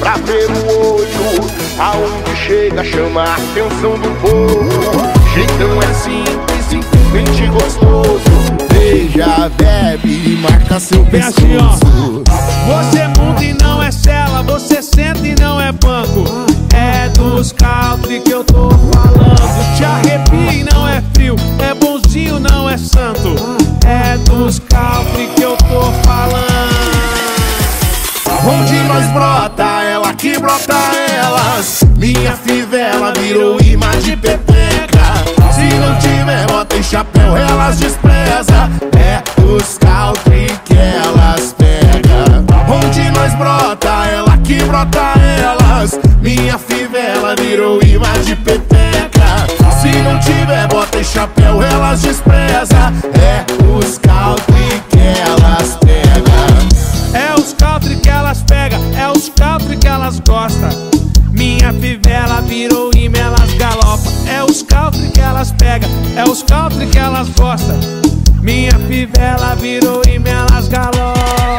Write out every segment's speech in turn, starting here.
pra ver o olho. Aonde chega chama a atenção do povo. Jeitão é simples, simplesmente gostoso. Beija, bebe e marca seu pescoço. Você muda e não é cela, você senta e não é banco. É dos country que eu tô falando. Te arrepia e não é frio, é bonzinho, não é santo. É dos country que eu tô falando. Onde nós brota, ela que brota elas. Minha fivela virou imã de pepeca. Se não tiver bota e chapéu, elas despreza. É os country que elas pega. Onde nós brota, ela que brota elas. Minha fivela virou imã de pepeca. Se não tiver bota e chapéu, elas despreza. É os country que elas pega. É os country que elas pega, é os country que elas gosta. Minha fivela virou imã, elas galopa. É os country que elas pega, é os country que elas gosta. Minha fivela virou imã, elas galopa.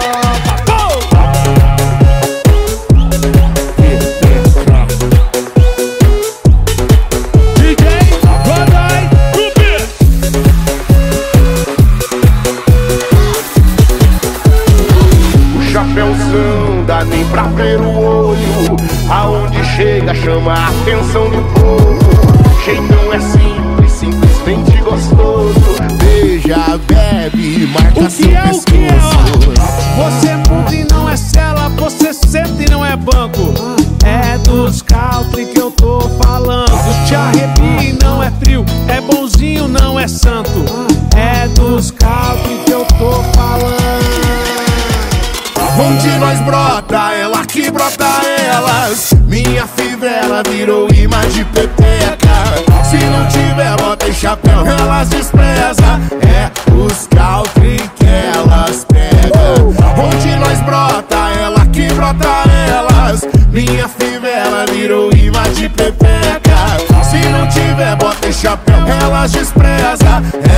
Chapéuzão, dá nem pra ver o olho. Aonde chega chama a atenção do povo. Jeitão é simples, simplesmente gostoso. Beija, bebe e marca seu pescoço. Você muda e não é cela, você senta e não é banco. É dos country que eu tô falando. Te arrepia e não é frio, é bonzinho, não é santo. É dos country que eu tô falando. Onde nós brota, ela que brota elas. Minha fivela virou imã de pepeca. Se não tiver bota e chapéu, elas despreza. É os country que elas pega. Onde nós brota, ela que brota elas. Minha fivela virou imã de pepeca. Se não tiver bota e chapéu, elas despreza.